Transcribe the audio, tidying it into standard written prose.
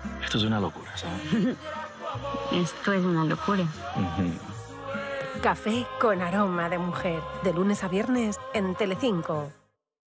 Esto es una locura, ¿sabes? Esto es una locura. Café con aroma de mujer. De lunes a viernes en Telecinco.